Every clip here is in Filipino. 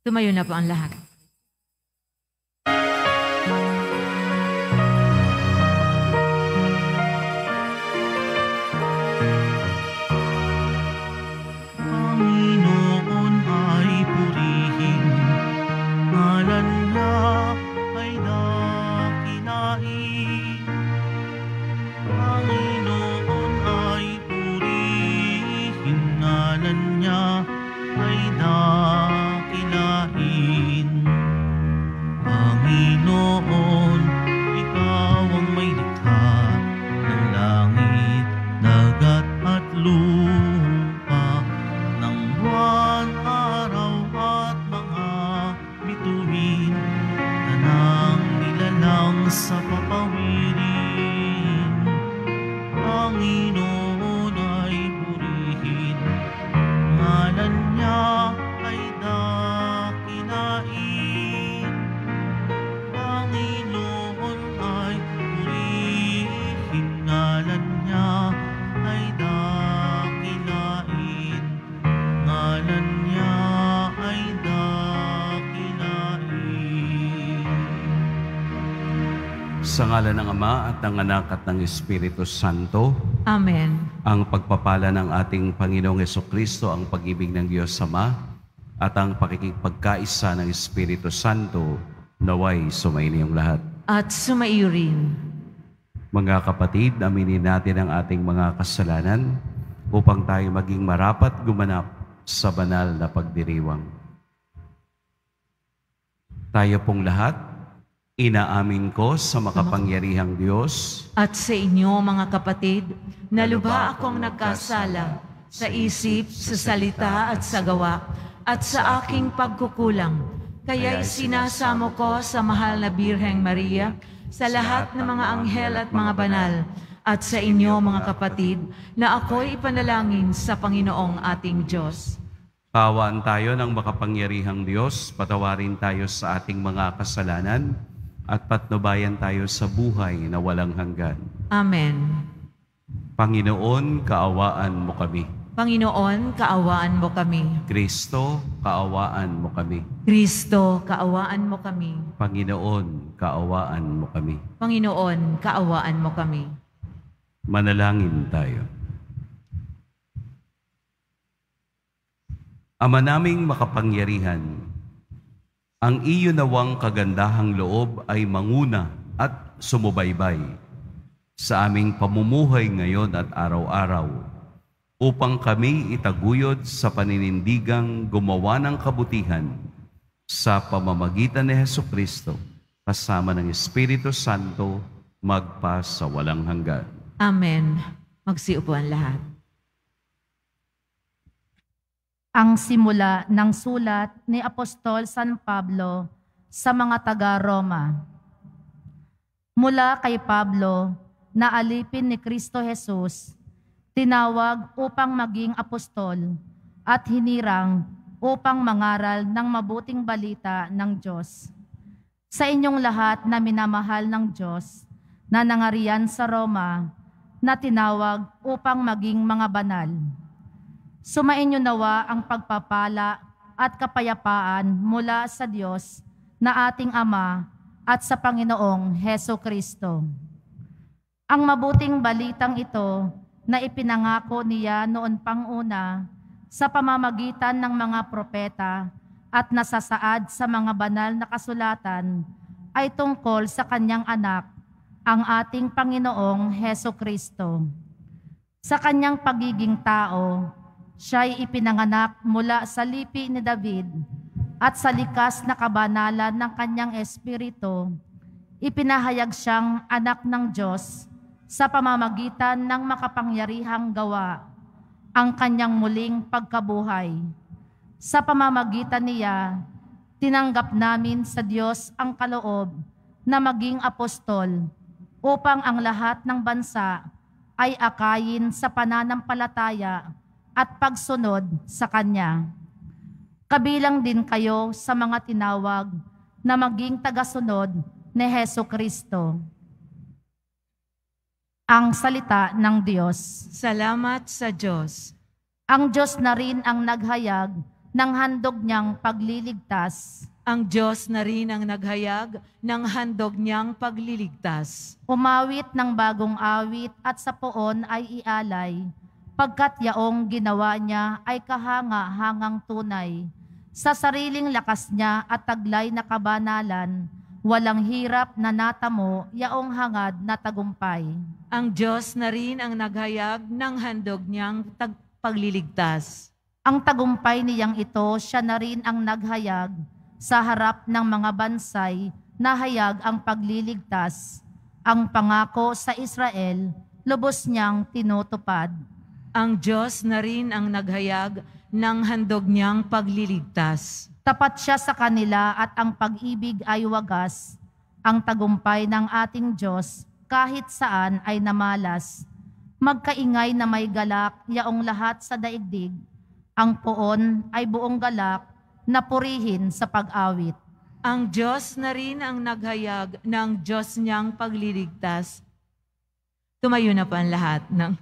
Tumayo na po ang lahat. Panginoon ay purihin, ngalan niya ay dakilain. Panginoon ay purihin, ngalan niya ay dakilain. Panginoon, ikaw ang may likha ng langit, dagat at lupa, ng buwan, araw at mga bituin, tanang nilalang sa papawirin. Panginoon ay purihin, ngalan niya ay dakilain. Panginoon ay purihin, ngalan niya ay dakilain. Ngalan niya ay dakilain. Sa ngalan ng Ama at ng Anak at ng Espiritu Santo, Amen. ang pagpapala ng ating Panginoong Hesukristo, ang pag-ibig ng Diyos Ama, at ang pakikipagkaisa ng Espiritu Santo, naway sumainiyong lahat. At sumaiyo rin. Mga kapatid, aminin natin ang ating mga kasalanan upang tayo maging marapat gumanap sa banal na pagdiriwang. Tayo pong lahat, inaamin ko sa makapangyarihang Diyos At sa inyo, mga kapatid, na lubha akong nagkasala sa isip, sa salita at sa gawa, at sa aking pagkukulang. Kaya'y sinasamo ko sa mahal na Birheng Maria, sa lahat ng mga anghel at mga banal, at sa inyo, mga kapatid, na ako'y ipanalangin sa Panginoong ating Diyos. Kaawaan tayo ng makapangyarihang Diyos, patawarin tayo sa ating mga kasalanan, at patnubayan tayo sa buhay na walang hanggan. Amen. Panginoon, kaawaan mo kami. Panginoon, kaawaan mo kami. Kristo, kaawaan mo kami. Kristo, kaawaan mo kami. Panginoon, kaawaan mo kami. Panginoon, kaawaan mo kami. Manalangin tayo. Ama naming makapangyarihan, ang iyo nawang kagandahang loob ay manguna at sumubaybay sa aming pamumuhay ngayon at araw-araw upang kami itaguyod sa paninindigang gumawa ng kabutihan sa pamamagitan ni Hesukristo kasama ng Espiritu Santo magpa sa walang hanggan. Amen. Magsiupuan lahat. Ang simula ng sulat ni Apostol San Pablo sa mga taga-Roma. Mula kay Pablo, na alipin ni Kristo Jesus, tinawag upang maging apostol at hinirang upang mangaral ng mabuting balita ng Diyos. Sa inyong lahat na minamahal ng Diyos, na nangarian sa Roma, na tinawag upang maging mga banal. Sumainyo nawa ang pagpapala at kapayapaan mula sa Diyos na ating Ama at sa Panginoong Hesukristo. Ang mabuting balitang ito na ipinangako niya noon pang una sa pamamagitan ng mga propeta at nasasaad sa mga banal na kasulatan ay tungkol sa kanyang anak, ang ating Panginoong Hesukristo. Sa kanyang pagiging tao, siya'y ipinanganak mula sa lipi ni David at sa likas na kabanalan ng kanyang espiritu, ipinahayag siyang anak ng Diyos sa pamamagitan ng makapangyarihang gawa, ang kanyang muling pagkabuhay. Sa pamamagitan niya, tinanggap namin sa Diyos ang kaloob na maging apostol upang ang lahat ng bansa ay akayin sa pananampalataya at pagsunod sa Kanya. Kabilang din kayo sa mga tinawag na maging tagasunod ni Hesukristo. Ang salita ng Diyos. Salamat sa Diyos. Ang Diyos na rin ang naghayag ng handog niyang pagliligtas. Ang Diyos na rin ang naghayag ng handog niyang pagliligtas. Umawit ng bagong awit at sa poon ay ialay, pagkat yaong ginawa niya ay kahanga-hangang tunay. Sa sariling lakas niya at taglay na kabanalan, walang hirap na natamo yaong hangad na tagumpay. Ang Diyos na rin ang naghayag ng handog niyang pagliligtas. Ang tagumpay niyang ito, siya na rin ang naghayag sa harap ng mga bansay, nahayag ang pagliligtas. Ang pangako sa Israel, lubos niyang tinutupad. Ang Diyos na rin ang naghayag ng handog niyang pagliligtas. Tapat siya sa kanila at ang pag-ibig ay wagas. Ang tagumpay ng ating Diyos, kahit saan ay namalas. Magkaingay na may galak, yaong lahat sa daigdig. Ang poon ay buong galak, na purihin sa pag-awit. Ang Diyos na rin ang naghayag ng Diyos niyang pagliligtas. Tumayo na po ang lahat ng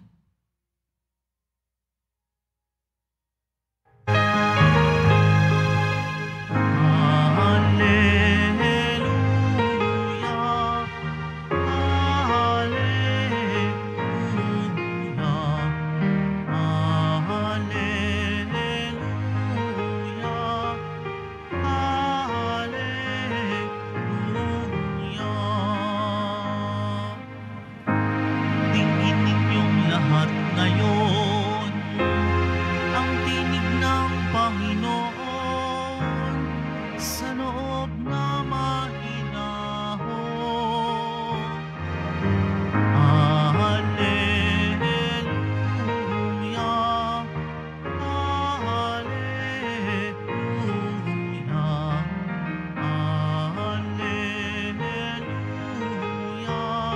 Dinggin ninyong lahat ngayon ang tinig ng Panginoon sa loob na mahinahon. Hallelujah, hallelujah, hallelujah.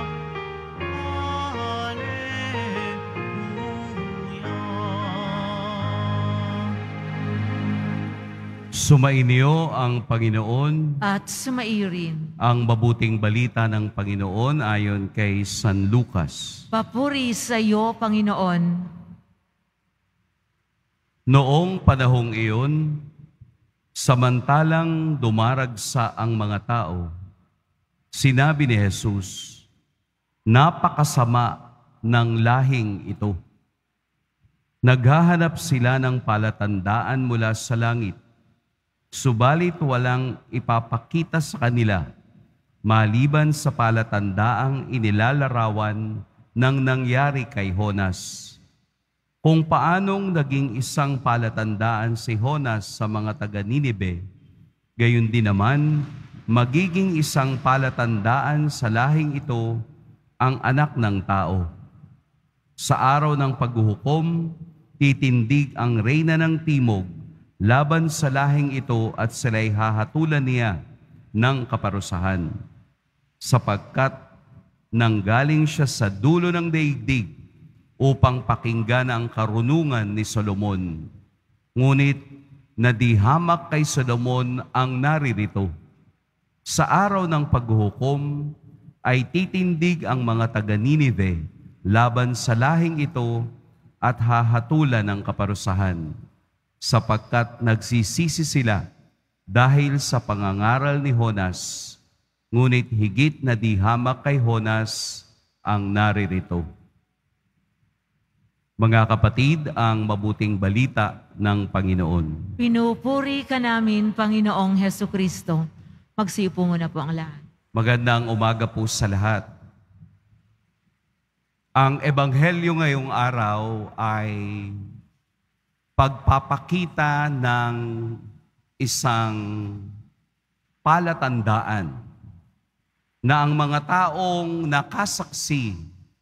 Sumainyo ang Panginoon. at sumairin. Ang mabuting balita ng Panginoon ayon kay San Lucas. Papuri sa iyo, Panginoon. Noong panahong iyon, samantalang dumaragsa ang mga tao, sinabi ni Jesus, napakasama ng lahing ito. Naghahanap sila ng palatandaan mula sa langit, subalit walang ipapakita sa kanila maliban sa palatandaang inilalarawan ng nangyari kay Honas. Kung paanong naging isang palatandaan si Honas sa mga taga-Ninibe, gayon din naman magiging isang palatandaan sa lahing ito ang anak ng tao. Sa araw ng paghuhukom, titindig ang reyna ng timog laban sa lahing ito at sila'y hahatulan niya ng kaparusahan. Sapagkat nanggaling siya sa dulo ng daigdig upang pakinggan ang karunungan ni Solomon. Ngunit nadihamak kay Solomon ang naririto. Sa araw ng paghuhukom ay titindig ang mga taga-Ninive laban sa lahing ito at hahatulan ng kaparusahan. Sapagkat nagsisisi sila dahil sa pangangaral ni Honas, ngunit higit na dihamak kay Honas ang naririto. Mga kapatid, ang mabuting balita ng Panginoon. Pinupuri ka namin, Panginoong Hesukristo. Magsiupo muna po ang lahat. Magandang umaga po sa lahat. Ang ebanghelyo ngayong araw ay pagpapakita ng isang palatandaan na ang mga taong nakasaksi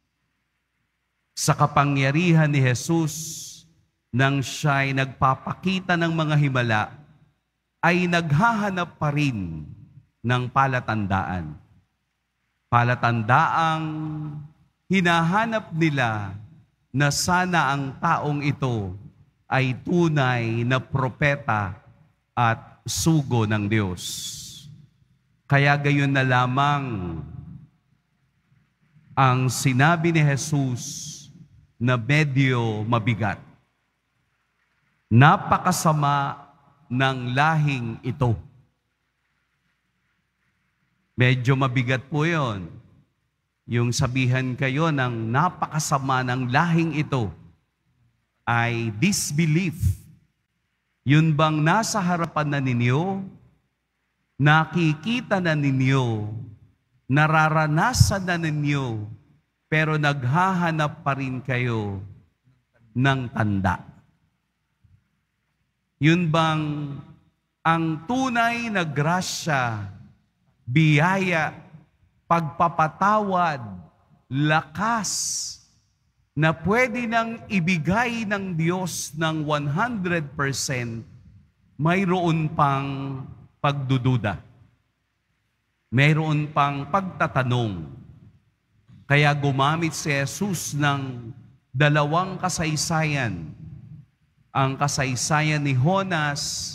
sa kapangyarihan ni Jesus nang siya'y nagpapakita ng mga himala ay naghahanap pa rin ng palatandaan. Palatandaang hinahanap nila na sana ang taong ito ay tunay na propeta at sugo ng Diyos. Kaya gayon na lamang ang sinabi ni Jesus na medyo mabigat. Napakasama ng lahing ito. Medyo mabigat po yun. Yung sabihan kayo ng napakasama ng lahing ito ay disbelief. Yun bang nasa harapan na ninyo, nakikita na ninyo, nararanasan na ninyo, pero naghahanap pa rin kayo ng tanda. Yun bang ang tunay na grasya, biyaya, pagpapatawad, lakas na pwede nang ibigay ng Diyos ng 100%, mayroon pang pagdududa. Mayroon pang pagtatanong. Kaya gumamit si Jesus ng dalawang kasaysayan. Ang kasaysayan ni Jonas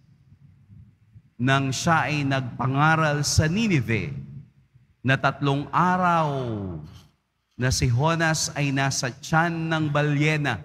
nang siya ay nagpangaral sa Ninive na 3 araw na si Jonas ay nasa tiyan ng balyena.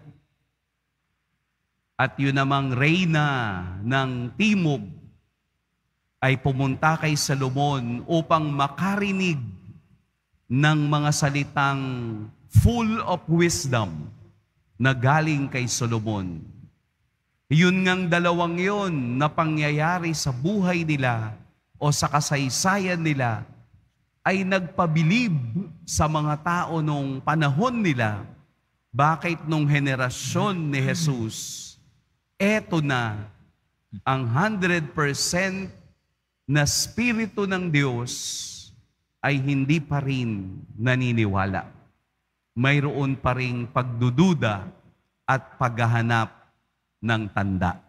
At yun namang reyna ng Timog ay pumunta kay Solomon upang makarinig ng mga salitang full of wisdom na galing kay Solomon. Yun ngang dalawang yun na pangyayari sa buhay nila o sa kasaysayan nila ay nagpabilib sa mga tao nung panahon nila. Bakit nung henerasyon ni Jesus, eto na ang 100% na Espiritu ng Diyos ay hindi pa rin naniniwala. Mayroon pa ring pagdududa at paghahanap ng tanda.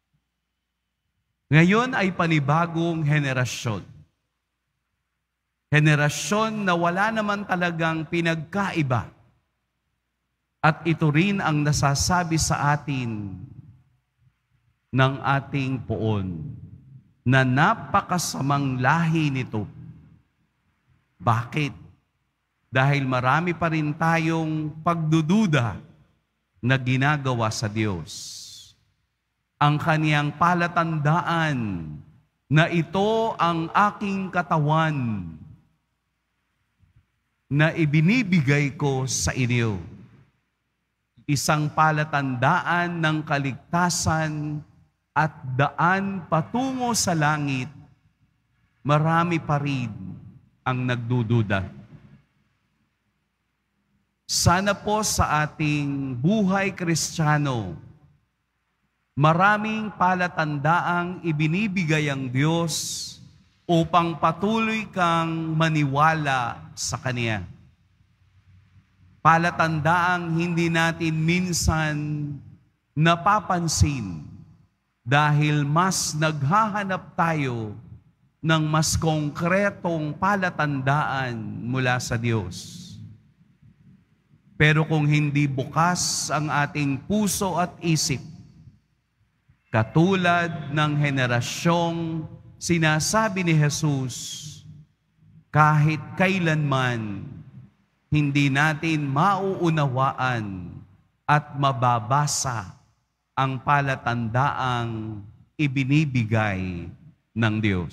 Ngayon ay panibagong henerasyon. Henerasyon na wala naman talagang pinagkaiba. At ito rin ang nasasabi sa atin ng ating poon na napakasamang lahi nito. Bakit? Dahil marami pa rin tayong pagdududa na ginagawa sa Diyos. Ang kaniyang palatandaan na ito ang aking katawan na ibinibigay ko sa inyo. Isang palatandaan ng kaligtasan at daan patungo sa langit, marami pa rin ang nagdududa. Sana po sa ating buhay Kristiyano, maraming palatandaang ibinibigay ang Diyos upang patuloy kang maniwala sa Kanya. Palatandaang hindi natin minsan napapansin dahil mas naghahanap tayo ng mas konkretong palatandaan mula sa Diyos. Pero kung hindi bukas ang ating puso at isip, katulad ng henerasyong sinasabi ni Jesus, kahit kailanman hindi natin mauunawaan at mababasa ang palatandaang ibinibigay ng Diyos.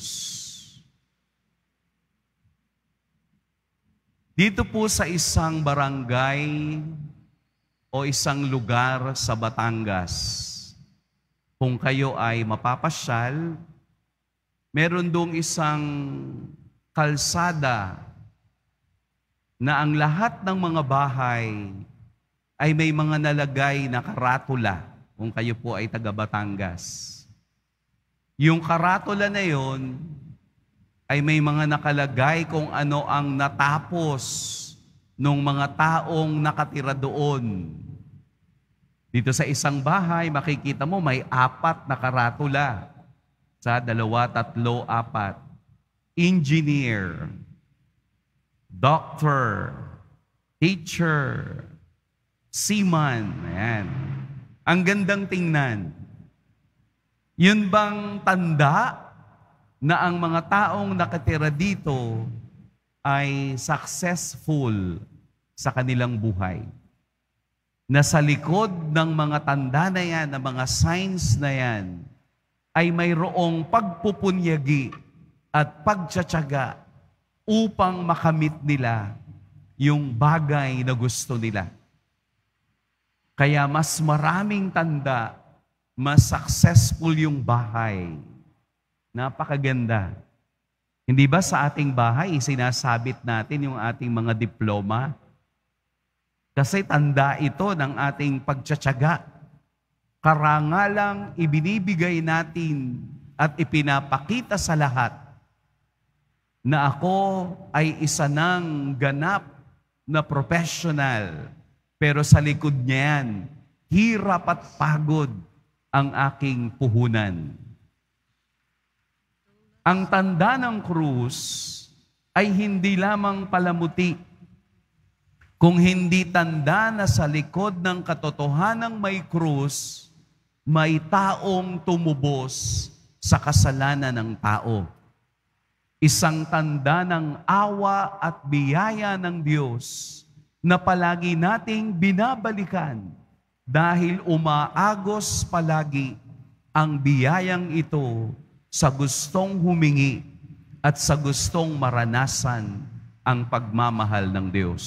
Dito po sa isang barangay o isang lugar sa Batangas, kung kayo ay mapapasyal, meron doong isang kalsada na ang lahat ng mga bahay ay may mga nalagay na karatula kung kayo po ay taga Batangas. Yung karatula na yon ay may mga nakalagay kung ano ang natapos ng mga taong nakatira doon. Dito sa isang bahay, makikita mo may 4 na karatula. Sa 2, 3, 4. Engineer, doctor, teacher, seaman. Ayan. Ang gandang tingnan. Yun bang tanda na ang mga taong nakatira dito ay successful sa kanilang buhay? Na sa likod ng mga tanda na yan, ng mga signs na yan, ay mayroong pagpupunyagi at pagtsatsaga upang makamit nila yung bagay na gusto nila. Kaya mas maraming tanda, mas successful yung bahay. Napakaganda. Hindi ba sa ating bahay, sinasabit natin yung ating mga diploma? Kasi tanda ito ng ating pagtsatsaga. Karangalang ibinibigay natin at ipinapakita sa lahat na ako ay isa ng ganap na professional. Pero sa likod niyan, hirap at pagod ang aking puhunan. Ang tanda ng krus ay hindi lamang palamuti, kung hindi tanda na sa likod ng katotohanang may krus, may taong tumubos sa kasalanan ng tao. Isang tanda ng awa at biyaya ng Diyos na palagi nating binabalikan dahil umaagos palagi ang biyayang ito sa gustong humingi at sa gustong maranasan ang pagmamahal ng Diyos.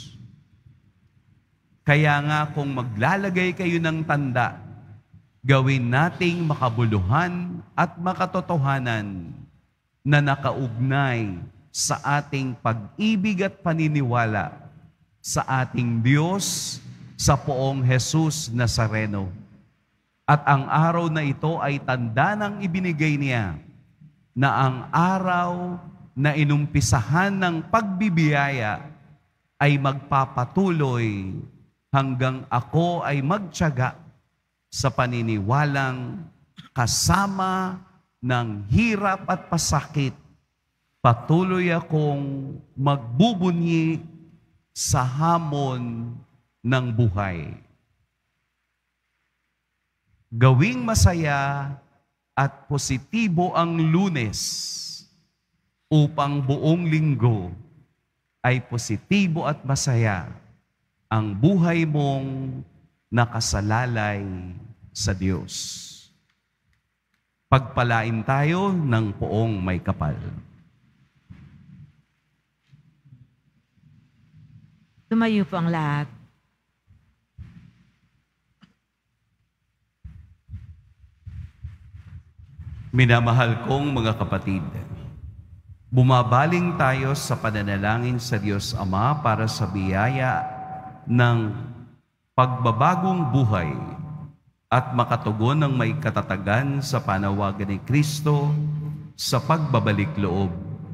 Kaya nga kung maglalagay kayo ng tanda, gawin nating makabuluhan at makatotohanan na nakaugnay sa ating pag-ibig at paniniwala sa ating Diyos, sa poong Jesus Nazareno. At ang araw na ito ay tanda ng ibinigay niya na ang araw na inumpisahan ng pagbibiyaya ay magpapatuloy hanggang ako ay magtiyaga sa paniniwalang kasama ng hirap at pasakit, patuloy akong magbubunyi sa hamon ng buhay. Gawing masaya at positibo ang Lunes upang buong linggo ay positibo at masaya ang buhay mong nakasalalay sa Diyos. Pagpalain tayo ng poong may kapal. Tumayo po ang lahat. Minamahal kong mga kapatid, bumabaling tayo sa pananalangin sa Diyos Ama para sa biyaya ng pagbabagong buhay at makatugon ng may katatagan sa panawagan ni Kristo sa pagbabalik loob.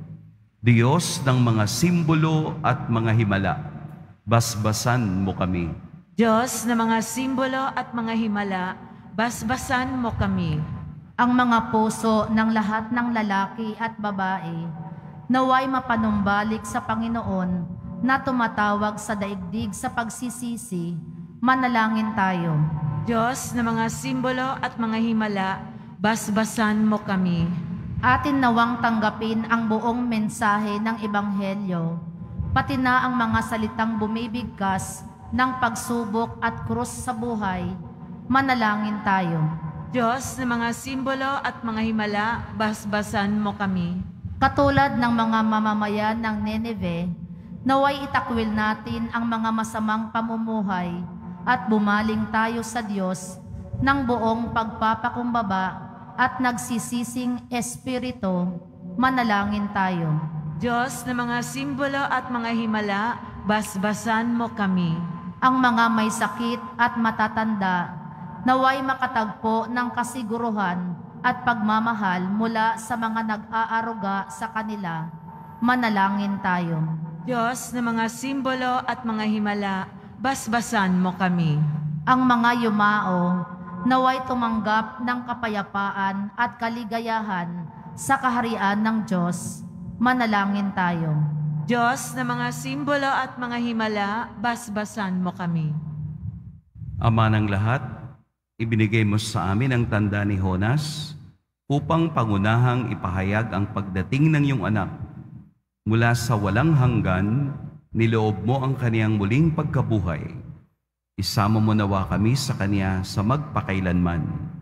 Diyos ng mga simbolo at mga himala, basbasan mo kami. Diyos na mga simbolo at mga himala, basbasan mo kami. Ang mga puso ng lahat ng lalaki at babae, naway mapanumbalik sa Panginoon na tumatawag sa daigdig sa pagsisisi, manalangin tayo. Diyos na mga simbolo at mga himala, basbasan mo kami. Atin nawang tanggapin ang buong mensahe ng Ebanghelyo, pati na ang mga salitang bumibigkas ng pagsubok at krus sa buhay. Manalangin tayo. Diyos na mga simbolo at mga himala, basbasan mo kami. Katulad ng mga mamamayan ng Nineve, naway itakwil natin ang mga masamang pamumuhay at bumaling tayo sa Diyos ng buong pagpapakumbaba at nagsisising espiritu. Manalangin tayo. Diyos na mga simbolo at mga himala, basbasan mo kami. Ang mga may sakit at matatanda, naway makatagpo ng kasiguruhan at pagmamahal mula sa mga nag-aaruga sa kanila. Manalangin tayo. Diyos na mga simbolo at mga himala, basbasan mo kami. Ang mga yumao, naway tumanggap ng kapayapaan at kaligayahan sa kaharian ng Diyos. Manalangin tayo. Diyos na mga simbolo at mga himala, basbasan mo kami. Ama ng lahat, ibinigay mo sa amin ang tanda ni Jonas upang pangunahang ipahayag ang pagdating ng iyong anak. Mula sa walang hanggan, niloob mo ang kaniyang muling pagkabuhay. Isama mo nawa kami sa kaniya sa magpakailanman.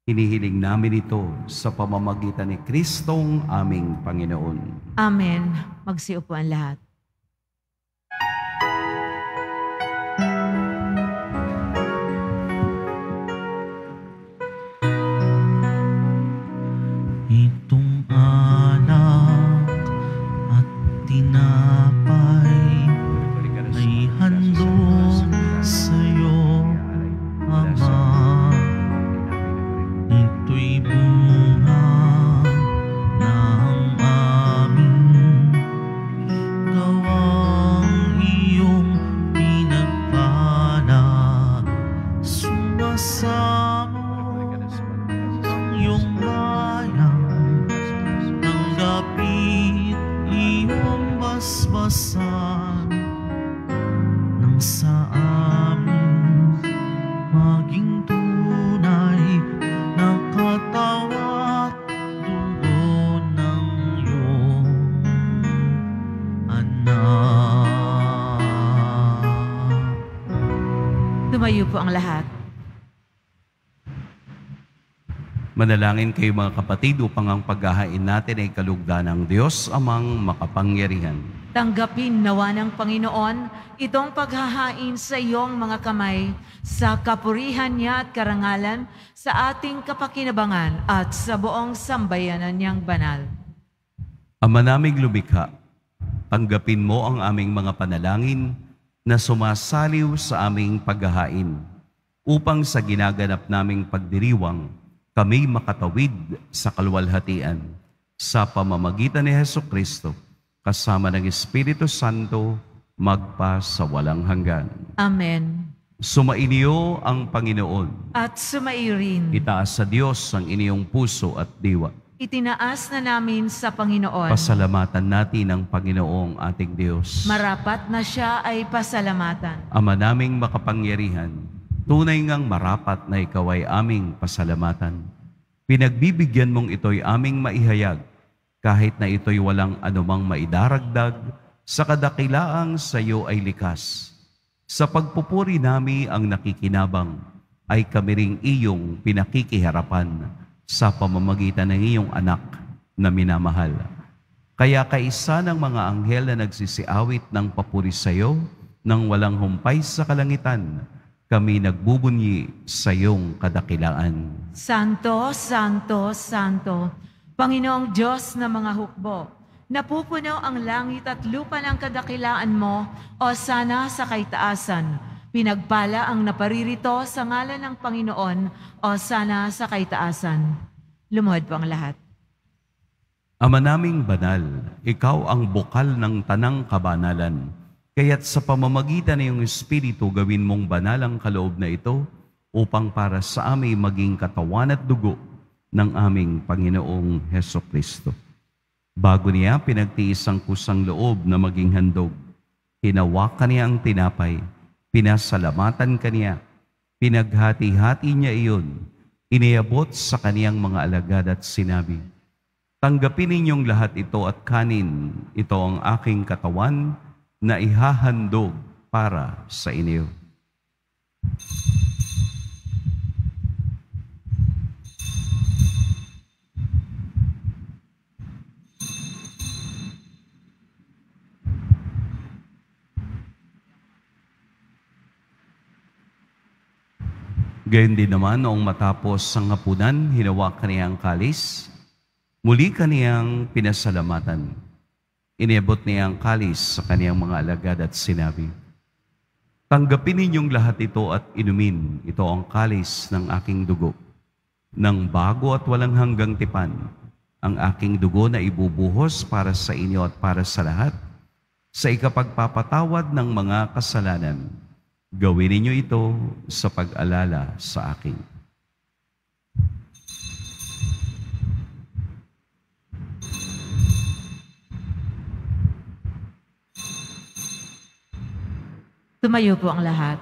Hinihiling namin ito sa pamamagitan ni Kristong aming Panginoon. Amen. Magsiupo ang lahat. Itong alak at tinapay ay handog sa'yo, Ama. Ito'y bunga ng aming gawang iyong pinagpala. Sumasamo ang iyong bayan, tanggapit iyong basbasan nang sa amin maging tunay na katawat dugo ng iyong anak. Tumayo po ang lahat. Manalangin kayo mga kapatid upang ang paghahain natin ay kalugdan ng Diyos amang makapangyarihan. Tanggapin nawa ng Panginoon itong paghahain sa iyong mga kamay sa kapurihan niya at karangalan sa ating kapakinabangan at sa buong sambayanan niyang banal. Ama naming lumikha, tanggapin mo ang aming mga panalangin na sumasaliw sa aming paghahain upang sa ginaganap naming pagdiriwang kami makatawid sa kaluwalhatian sa pamamagitan ni Hesukristo kasama ng Espiritu Santo magpa sa walang hanggan. Amen. Sumainyo ang Panginoon. At sumairin, Itaas sa Diyos ang inyong puso at diwa. itinaas na namin sa Panginoon. Pasalamatan natin ang Panginoong ating Diyos. Marapat na siya ay pasalamatan. Ama naming makapangyarihan, tunay ngang marapat na ikaw ay aming pasalamatan. Pinagbibigyan mong ito'y aming maihayag, kahit na ito'y walang anumang maidaragdag, sa kadakilaang sa iyo ay likas. Sa pagpupuri nami ang nakikinabang, ay kami ring iyong pinakikiharapan sa pamamagitan ng iyong anak na minamahal. Kaya kaisa ng mga anghel na nagsisiawit ng papuri sa iyo, nang walang humpay sa kalangitan, kami nagbubunyi sa iyong kadakilaan. Santo, Santo, Santo, Panginoong Diyos na mga hukbo, napupuno ang langit at lupa ng kadakilaan mo, o sana sa kaitaasan. Pinagpala ang naparirito sa ngalan ng Panginoon, o sana sa kaitaasan. Lumuhod po ang lahat. Ama naming banal, ikaw ang bukal ng tanang kabanalan. Kaya't sa pamamagitan ng iyong Espiritu, gawin mong banal ang kaloob na ito upang para sa amin maging katawan at dugo ng aming Panginoong Hesukristo. Bago niya pinagtiis ang kusang loob na maging handog, hinawakan niya ang tinapay, pinasalamatan kaniya, pinaghati-hati niya iyon, iniabot sa kaniyang mga alagad at sinabi, "Tanggapin ninyong lahat ito at kanin, ito ang aking katawan na ihahandog para sa inyo." Gayon din naman, noong matapos ang hapunan, hinawakan niya ang kalis, muli kaniyang pinasalamatan. Iniabot niya ang kalis sa kaniyang mga alagad at sinabi, "Tanggapin ninyong lahat ito at inumin. Ito ang kalis ng aking dugo, ng bago at walang hanggang tipan, ang aking dugo na ibubuhos para sa inyo at para sa lahat, sa ikapagpapatawad ng mga kasalanan. Gawin ninyo ito sa pag-alala sa akin." Tumayo po ang lahat.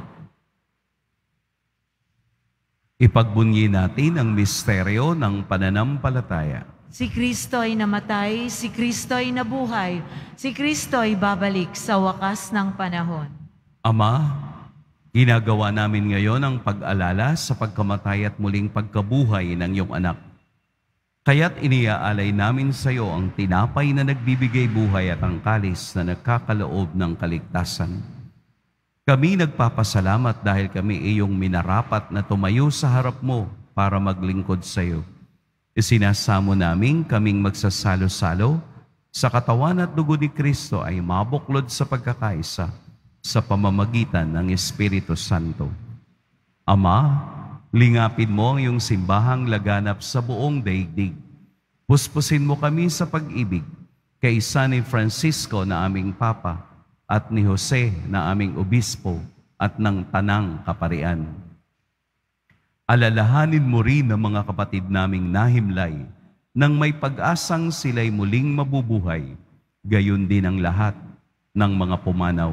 Ipagbunyi natin ang misteryo ng pananampalataya. Si Kristo ay namatay, si Kristo ay nabuhay, si Kristo ay babalik sa wakas ng panahon. Ama, Ginagawa namin ngayon ang pag-alala sa pagkamatay at muling pagkabuhay ng iyong anak. Kaya't iniaalay namin sa iyo ang tinapay na nagbibigay buhay at ang kalis na nagkakaloob ng kaligtasan. Kami nagpapasalamat dahil kami iyong minarapat na tumayo sa harap mo para maglingkod sa iyo. Isinasamo namin kaming magsasalo-salo sa katawan at dugo ni Kristo ay mabuklod sa pagkakaisa sa pamamagitan ng Espiritu Santo. Ama, lingapin mo ang iyong simbahang laganap sa buong daigdig. Puspusin mo kami sa pag-ibig kay San Francisco na aming Papa at ni Jose na aming Obispo at ng Tanang Kaparian. Alalahanin mo rin ang mga kapatid naming nahimlay nang may pag-asang sila'y muling mabubuhay, gayon din ang lahat ng mga pumanaw.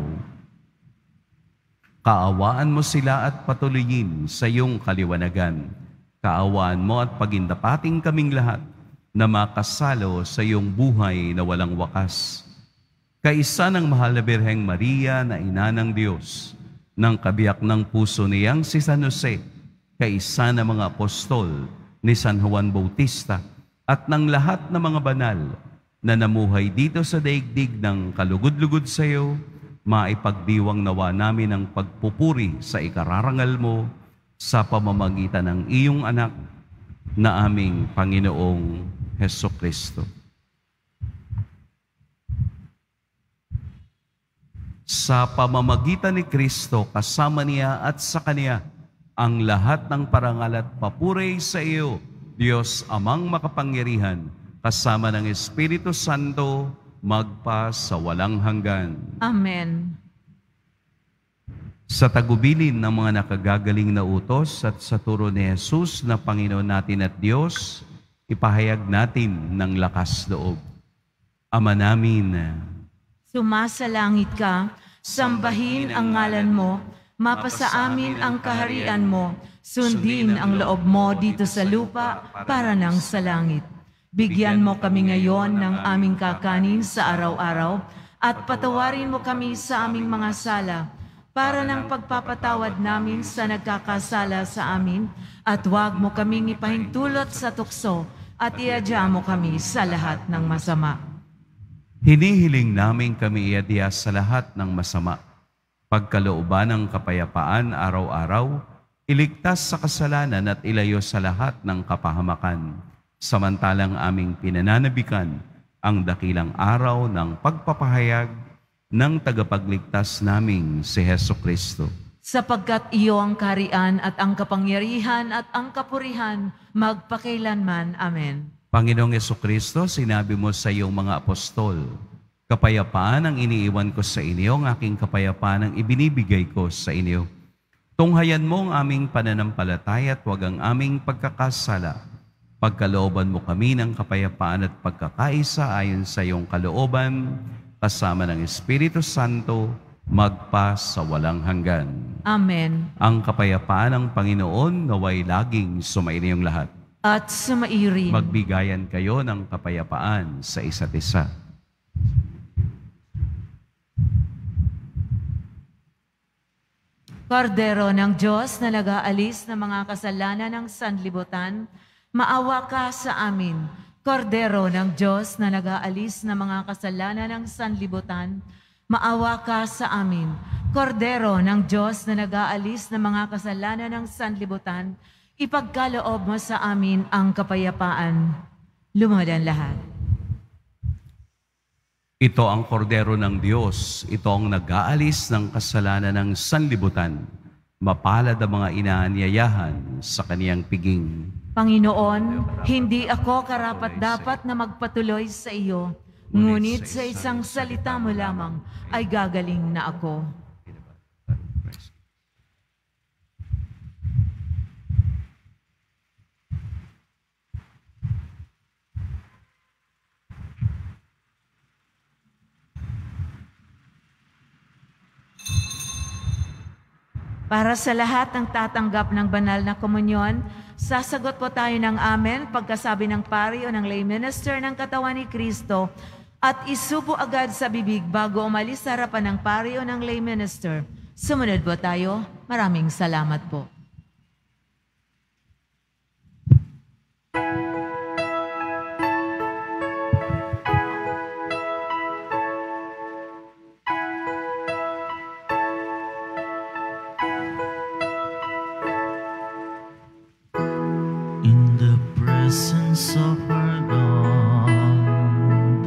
Kaawaan mo sila at patuloyin sa iyong kaliwanagan. Kaawaan mo at pagindapating kaming lahat na makasalo sa iyong buhay na walang wakas. Kaisa ng mahal na Birheng Maria na ina ng Diyos, ng kabiyak ng puso niyang si San Jose, kaisa ng mga apostol ni San Juan Bautista, at ng lahat ng mga banal na namuhay dito sa daigdig ng kalugod-lugod sa iyo, maipagdiwang nawa namin ang pagpupuri sa ikararangal mo sa pamamagitan ng iyong anak na aming Panginoong Hesukristo. Sa pamamagitan ni Kristo, kasama niya at sa Kanya, ang lahat ng parangal at papuri sa iyo, Diyos Amang makapangyarihan, kasama ng Espiritu Santo, magpa sa walang hanggan. Amen. Sa tagubilin ng mga nakagagaling na utos at sa turo ni Jesus na Panginoon natin at Diyos, ipahayag natin ng lakas loob. Ama namin, Sumasalangit ka, sambahin ang ngalan mo, mapasa amin ang kaharian mo, sundin ang loob mo dito sa lupa para nang sa langit. Bigyan mo kami ngayon ng aming kakanin sa araw-araw at patawarin mo kami sa aming mga sala para ng pagpapatawad namin sa nagkakasala sa amin at huwag mo kaming ipahintulot sa tukso at iadya mo kami sa lahat ng masama. hinihiling namin kami iadya sa lahat ng masama. Pagkalooban ng kapayapaan araw-araw, iligtas sa kasalanan at ilayo sa lahat ng kapahamakan. Samantalang aming pinananabikan ang dakilang araw ng pagpapahayag ng tagapagligtas naming si Hesukristo. Sapagkat iyo ang kaharian at ang kapangyarihan at ang kapurihan magpakailanman. Amen. Panginoong Hesukristo, sinabi mo sa iyong mga apostol, kapayapaan ang iniiwan ko sa inyo, ang aking kapayapaan ang ibinibigay ko sa inyo. Tunghayan mo ang aming pananampalataya at huwag ang aming pagkakasala. Pagkalooban mo kami ng kapayapaan at pagkakaisa ayon sa iyong kalooban, kasama ng Espiritu Santo, magpa sa walang hanggan. Amen. Ang kapayapaan ng Panginoon naway laging sumainiyong lahat. At sumairin. Magbigayan kayo ng kapayapaan sa isa't isa. Kordero ng Diyos na nag-aalis ng mga kasalanan ng sanlibutan, maawa ka sa amin. Kordero ng Diyos na nag-aalis ng mga kasalanan ng sanlibutan, maawa ka sa amin. Kordero ng Diyos na nag-aalis ng mga kasalanan ng sanlibutan, ipagkaloob mo sa amin ang kapayapaan. Lumadan lahat. Ito ang kordero ng Diyos, ito ang nag-aalis ng kasalanan ng sanlibutan. Mapalad ang mga inaanyayahan sa kaniyang piging. Panginoon, hindi ako karapat-dapat na magpatuloy sa iyo, ngunit sa isang salita mo lamang ay gagaling na ako. Para sa lahat ng tatanggap ng banal na komunyon, sasagot po tayo ng amen pagkasabi ng pari o ng lay minister ng katawan ni Kristo at isubo agad sa bibig bago umalis sa harapan ng pari o ng lay minister. Sumunod po tayo. Maraming salamat po. In the presence of our God,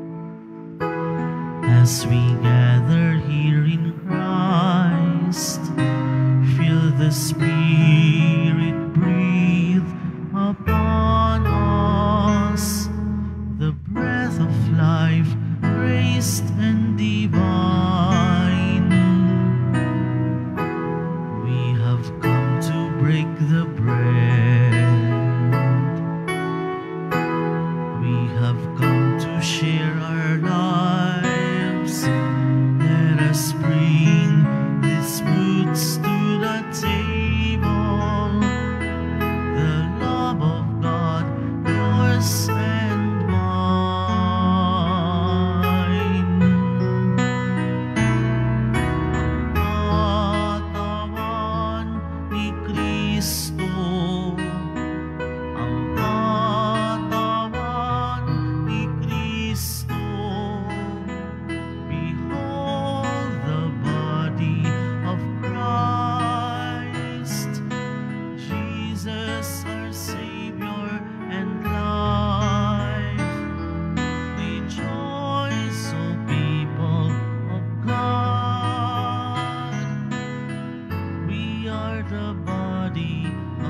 as we gather here in Christ, feel the Spirit breathe upon us, the breath of life, raised and divine. We have come to break the bread. We have come to share our lives. Let us bring these foods to the table. The love of God, yours and mine. Ang katawan ni Kristo, ang katawan ni Kristo. Behold the body of Christ, Jesus our Savior and life. Rejoice, O people of God, we are the body of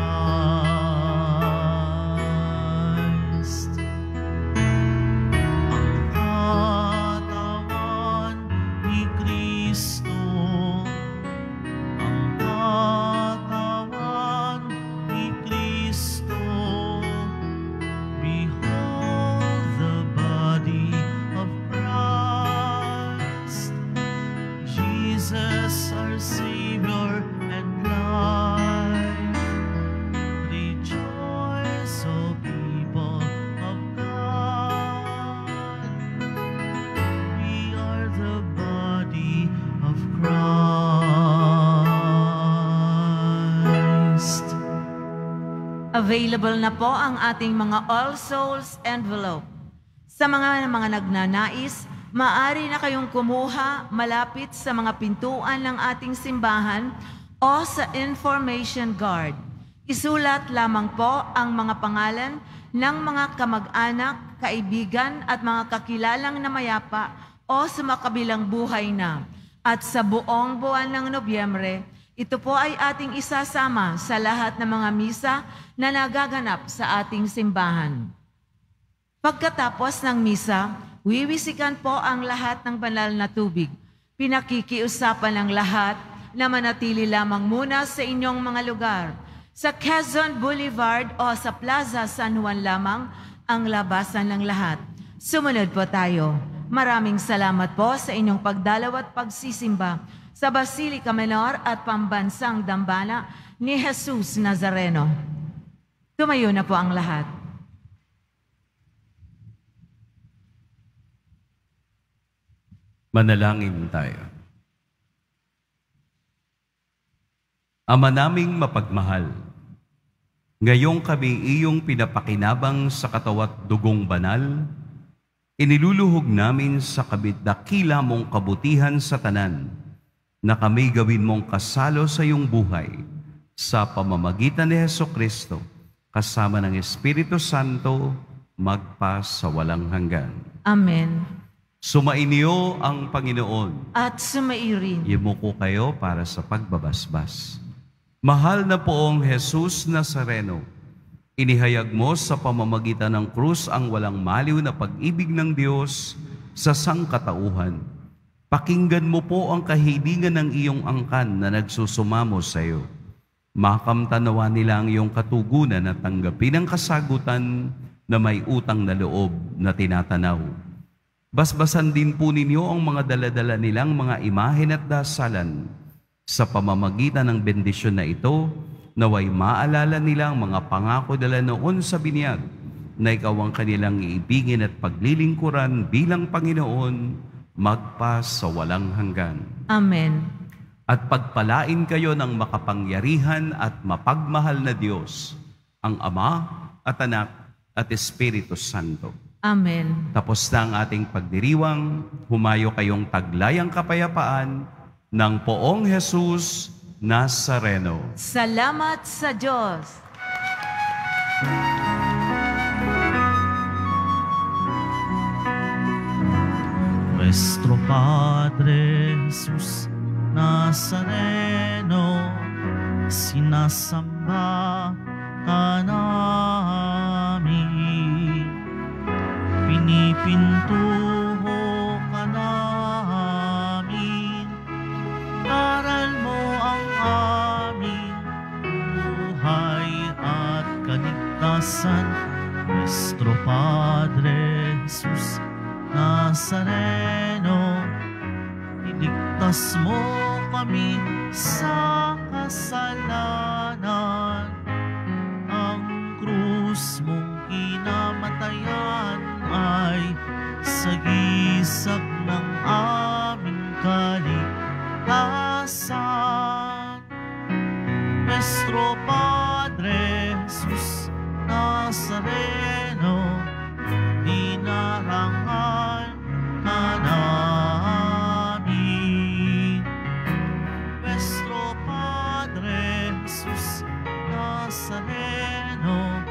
Christ. Ang katawan ni Kristo, ang katawan ni Kristo. Behold the body of Christ, Jesus our Savior and life. Rejoice, O people of God, we are the body of Christ. Available na po ang ating mga All Souls envelope. Sa mga nagnanais, maaari na kayong kumuha malapit sa mga pintuan ng ating simbahan o sa information guard. Isulat lamang po ang mga pangalan ng mga kamag-anak, kaibigan at mga kakilalang namayapa o sumakabilang buhay na. At sa buong buwan ng Nobyembre, ito po ay ating isasama sa lahat ng mga misa na nagaganap sa ating simbahan. Pagkatapos ng misa, wiwisikan po ang lahat ng banal na tubig. Pinakikiusapan ng lahat na manatili lamang muna sa inyong mga lugar. Sa Quezon Boulevard o sa Plaza San Juan lamang ang labasan ng lahat. Sumunod po tayo. Maraming salamat po sa inyong pagdalaw at pagsisimba sa Basilica Menor at Pambansang Dambana ni Jesus Nazareno. Tumayo na po ang lahat. Manalangin tayo. Ama naming mapagmahal, ngayong kami iyong pinapakinabang sa katawat dugong banal, iniluluhog namin sa kabit-dakila mong kabutihan sa tanan, na kami gawin mong kasalo sa iyong buhay sa pamamagitan ni Hesukristo, kasama ng Espiritu Santo, magpa sa walang hanggan. Amen. Sumainyo ang Panginoon. At sumairin. Yumuko kayo para sa pagbabasbas. Mahal na poong Jesus Nazareno, inihayag mo sa pamamagitan ng krus ang walang maliw na pag-ibig ng Diyos sa sangkatauhan. Pakinggan mo po ang kahilingan ng iyong angkan na nagsusumamo sa iyo. Makamtanawa nila ang iyong katugunan at tanggapin ang kasagutan na may utang na loob na tinatanaw. Basbasan din po ninyo ang mga daladala nilang mga imahen at dasalan. Sa pamamagitan ng bendisyon na ito, naway maalala nila ang mga pangako dala noon sa binyag na ikaw ang kanilang iibigin at paglilingkuran bilang Panginoon, magpa sa walang hanggan. Amen. at pagpalain kayo ng makapangyarihan at mapagmahal na Diyos, ang Ama at Anak at Espiritu Santo. Amen. Tapos na ang ating pagdiriwang, humayo kayong taglayang kapayapaan ng Poong Jesus Nazareno. Salamat sa Diyos. Nuestro Padre Jesus Nazareno, sinasamba ka namin, pinipintuho ka namin, aral mo ang aming buhay at kaligtasan. Nuestro Padre Jesus Nazareno, iligtas mo kami sa kasalanan. Ang krus mong kinamatayan ay sagisag ng aming kaligtasan. Nuestro Padre Jesus Nazareno, dinarangal ka namin. Nuestro Padre Jesus Nazareno,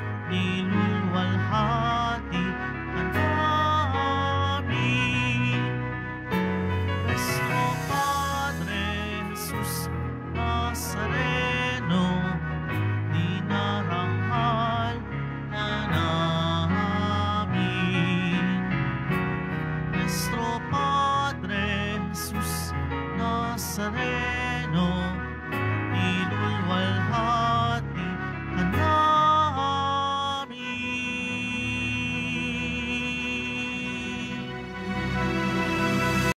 niluluwalhati ka namin. Nuestro Padre Jesus Nazareno, dinarangal ka namin. Nuestro Padre Jesus Nazareno,